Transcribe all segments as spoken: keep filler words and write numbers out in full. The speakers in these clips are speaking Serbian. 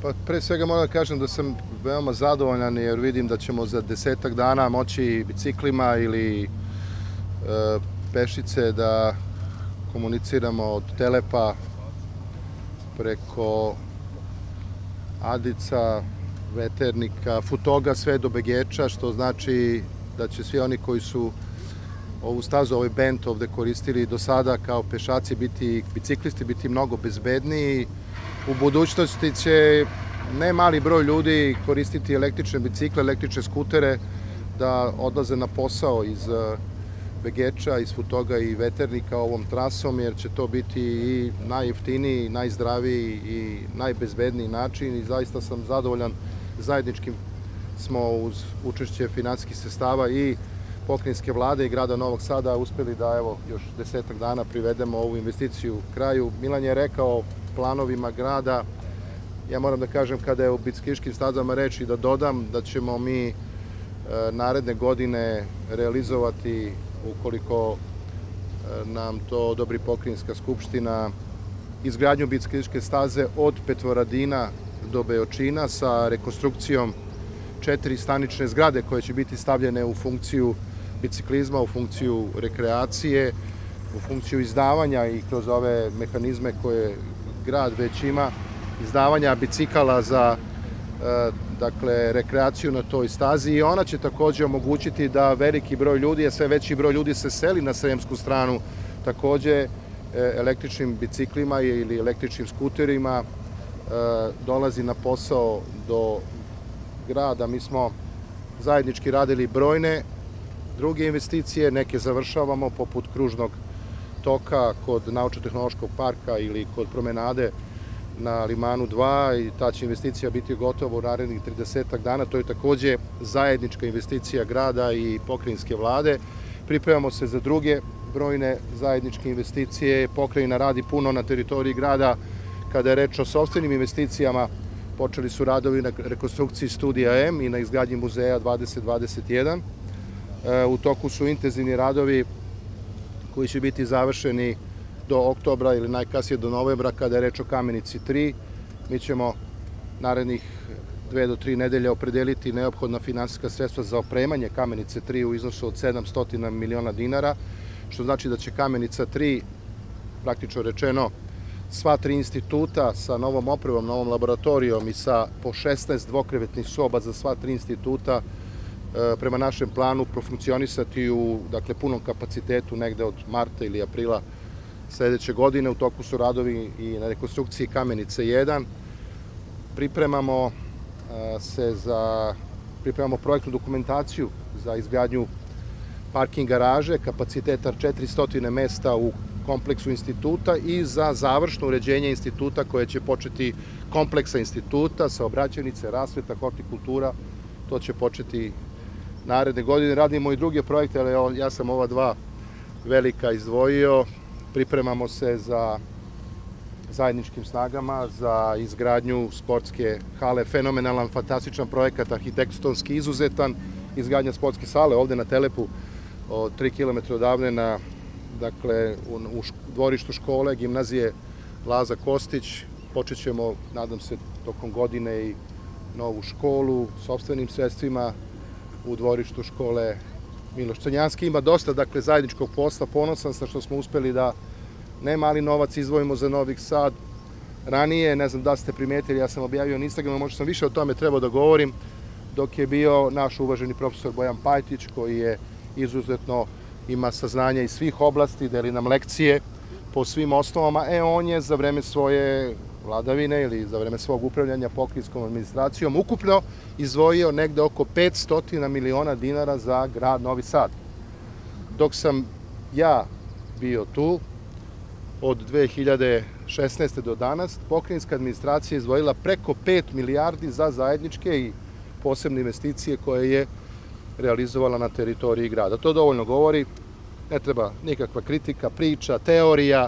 Pa pre svega moram da kažem da sam veoma zadovoljan jer vidim da ćemo za desetak dana moći biciklima ili e, pešice da komuniciramo od Telepa preko Adica, Veternika, Futoga sve do Begeča, što znači da će svi oni koji su ovu stazu, ovaj bend ovde koristili do sada kao pešaci biti, biciklisti biti mnogo bezbedniji. U budućnosti će ne mali broj ljudi koristiti električne bicikle, električne skutere da odlaze na posao iz Begeča, iz Futoga i Veternika ovom trasom, jer će to biti i najjeftiniji, najzdraviji i najbezbedniji način i zaista sam zadovoljan. Zajedničkim smo uz učešće finansijskih sredstava i pokrajinske vlade i grada Novog Sada uspeli da evo još desetak dana privedemo ovu investiciju kraju. Milan je rekao planovima grada, ja moram da kažem kada je o biciklističkim stazama reč i da dodam da ćemo mi naredne godine realizovati, ukoliko nam to odobri pokrajinska skupština, izgradnju biciklističke staze od Petrovaradina do Beočina sa rekonstrukcijom četiri stanične zgrade koje će biti stavljene u funkciju biciklizma, u funkciju rekreacije, u funkciju izdavanja i kroz ove mehanizme koje grad već ima, izdavanja bicikala za dakle, rekreaciju na toj stazi i ona će takođe omogućiti da veliki broj ljudi, a sve veći broj ljudi se seli na sremsku stranu, takođe električnim biciklima ili električnim skuterima dolazi na posao do grada. Mi smo zajednički radili brojne druge investicije, neke završavamo poput kružnog toka kod Naučno-tehnološkog parka ili kod promenade na Limanu dva i ta će investicija biti gotova u narednih tridesetak dana. To je takođe zajednička investicija grada i pokrajinske vlade. Pripremamo se za druge brojne zajedničke investicije. Pokrajina radi puno na teritoriji grada. Kada je reč o sopstvenim investicijama, počeli su radovi na rekonstrukciji Studija M i na izgradnji muzeja dvadeset dvadeset jedan. U toku su intenzivni radovi koji će biti završeni do oktobra ili najkasnije do novembra kada je reč o Kamenici tri. Mi ćemo narednih dve do tri nedelje opredeliti neophodna finansijska sredstva za opremanje Kamenice tri u iznosu od sedamsto miliona dinara, što znači da će Kamenica tri, praktično rečeno, sva tri instituta sa novom opremom, novom laboratorijom i sa po šesnaest dvokrevetnih soba za sva tri instituta prema našem planu profunkcionisati u dakle, punom kapacitetu negde od marta ili aprila sledeće godine. U toku su radovi i na rekonstrukciji Kamenice jedan. Pripremamo se za, pripremamo projektnu dokumentaciju za izgradnju parking garaže, kapaciteta četiristo mesta u kompleksu instituta i za završno uređenje instituta koje će početi kompleksa instituta, saobraćajnice, rasveta, hortikultura. To će početi naredne godine. Radimo i druge projekte, ali ja sam ova dva velika izdvojio. Pripremamo se za zajedničkim snagama za izgradnju sportske hale. Fenomenalan, fantastičan projekat, arhitektonski izuzetan. Izgradnja sportske sale ovde na Telepu od tri kilometra odavde na dakle, u dvorištu škole, gimnazije Laza Kostić. Počet ćemo, nadam se, tokom godine i novu školu, sopstvenim sredstvima u dvorištu škole Miloš Crnjanski. Ima dosta, dakle, zajedničkog posla. Ponosan sam što smo uspeli da ne mali novac izdvojimo za Novi Sad. Ranije, ne znam da ste primetili, ja sam objavio na Instagramu, možda sam više o tome trebao da govorim, dok je bio naš uvaženi profesor Bojan Pajtić, koji je izuzetno ima saznanja iz svih oblasti, deli nam lekcije po svim osnovama. E, on je za vreme svoje vladavine ili za vreme svog upravljanja pokrajinskom administracijom ukupno izdvojio negde oko petsto miliona dinara za grad Novi Sad. Dok sam ja bio tu, od dve hiljade šesnaeste. do danas, pokrajinska administracija je izdvojila preko pet milijardi za zajedničke i posebne investicije koje je realizovala na teritoriji grada. To dovoljno govori, ne treba nikakva kritika, priča, teorija,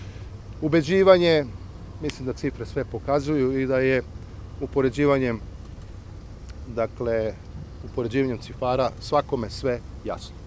ubeđivanje. Mislim da cifre sve pokazuju i da je upoređivanjem, dakle, upoređivanjem cifara svakome sve jasno.